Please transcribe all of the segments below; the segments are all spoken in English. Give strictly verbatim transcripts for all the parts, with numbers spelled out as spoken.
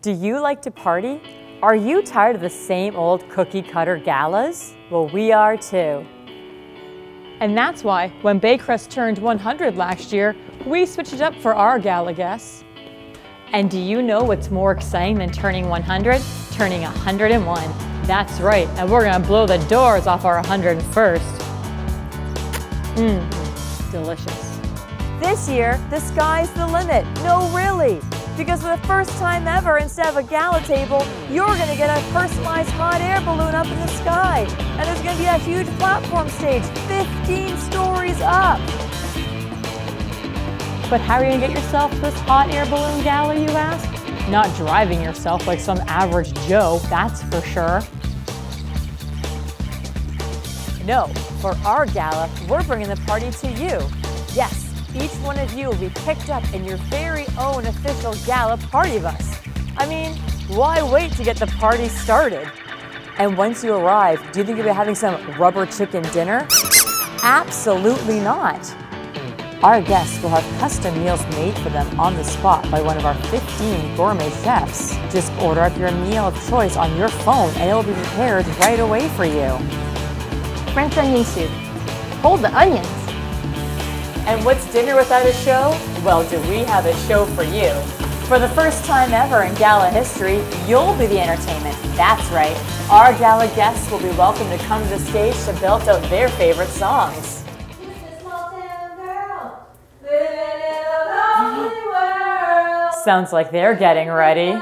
Do you like to party? Are you tired of the same old cookie cutter galas? Well, we are too. And that's why when Baycrest turned one hundred last year, we switched it up for our gala guests. And do you know what's more exciting than turning one hundred? Turning one hundred and one. That's right, and we're gonna blow the doors off our one hundred and first. Mmm, delicious. This year, the sky's the limit. No, really. Because for the first time ever, instead of a gala table, you're gonna get a personalized hot air balloon up in the sky. And there's gonna be a huge platform stage, fifteen stories up. But how are you gonna get yourself this hot air balloon gala, you ask? Not driving yourself like some average Joe, that's for sure. No, for our gala, we're bringing the party to you. Yes. Each one of you will be picked up in your very own official gala party bus. I mean, why wait to get the party started? And once you arrive, do you think you'll be having some rubber chicken dinner? Absolutely not. Our guests will have custom meals made for them on the spot by one of our fifteen gourmet chefs. Just order up your meal of choice on your phone and it will be prepared right away for you. French onion soup. Hold the onions. And what's dinner without a show? Well, do we have a show for you. For the first time ever in gala history, you'll be the entertainment. That's right. Our gala guests will be welcome to come to the stage to belt out their favorite songs. Sounds like they're getting ready.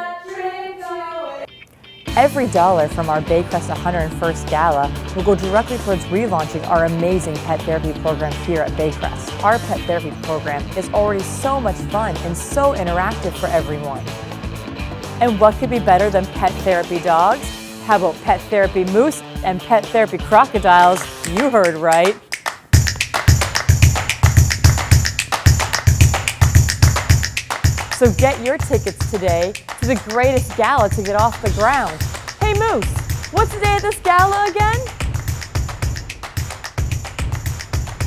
Every dollar from our Baycrest one hundred and first Gala will go directly towards relaunching our amazing pet therapy program here at Baycrest. Our pet therapy program is already so much fun and so interactive for everyone. And what could be better than pet therapy dogs? How about pet therapy moose and pet therapy crocodiles? You heard right. So get your tickets today to the greatest gala to get off the ground. Hey Moose, what's the day of this gala again?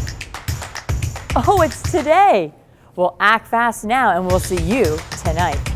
Oh, it's today. Well, act fast now and we'll see you tonight.